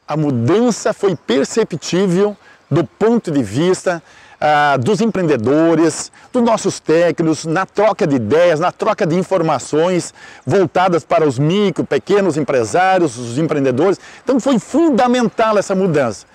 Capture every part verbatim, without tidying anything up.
a mudança foi perceptível do ponto de vista ah, dos empreendedores, dos nossos técnicos, na troca de ideias, na troca de informações voltadas para os micro, pequenos empresários, os empreendedores. Então foi fundamental essa mudança.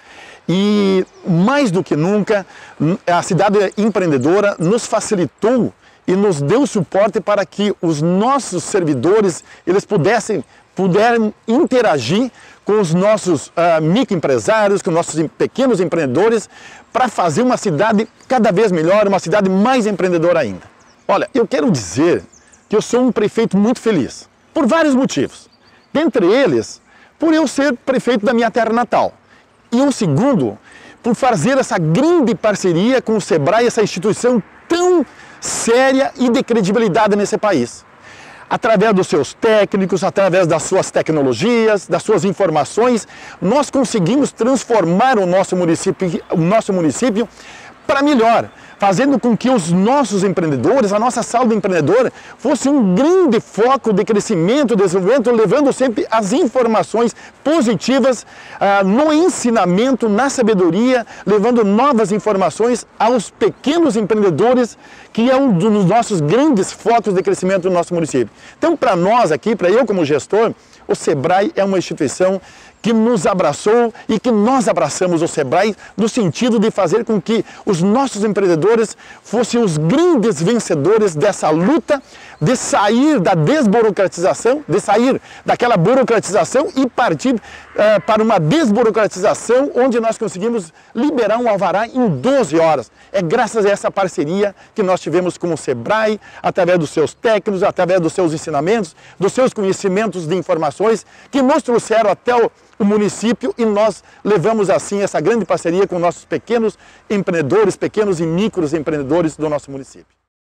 E mais do que nunca, a cidade empreendedora nos facilitou e nos deu suporte para que os nossos servidores eles pudessem, puderam interagir com os nossos uh, microempresários, com os nossos pequenos empreendedores, para fazer uma cidade cada vez melhor, uma cidade mais empreendedora ainda. Olha, eu quero dizer que eu sou um prefeito muito feliz, por vários motivos. Dentre eles, por eu ser prefeito da minha terra natal. E o segundo, por fazer essa grande parceria com o SEBRAE, essa instituição tão séria e de credibilidade nesse país. Através dos seus técnicos, através das suas tecnologias, das suas informações, nós conseguimos transformar o nosso município, o nosso município para melhor, fazendo com que os nossos empreendedores, a nossa saúde empreendedora, fosse um grande foco de crescimento, desenvolvimento, levando sempre as informações positivas ah, no ensinamento, na sabedoria, levando novas informações aos pequenos empreendedores, que é um dos nossos grandes focos de crescimento do nosso município. Então, para nós aqui, para eu como gestor, o SEBRAE é uma instituição que nos abraçou e que nós abraçamos o SEBRAE no sentido de fazer com que os nossos empreendedores fossem os grandes vencedores dessa luta de sair da desburocratização, de sair daquela burocratização e partir uh, para uma desburocratização onde nós conseguimos liberar um alvará em doze horas. É graças a essa parceria que nós tivemos com o SEBRAE, através dos seus técnicos, através dos seus ensinamentos, dos seus conhecimentos de informações, que nos trouxeram até o o município e nós levamos assim essa grande parceria com nossos pequenos empreendedores, pequenos e micros empreendedores do nosso município.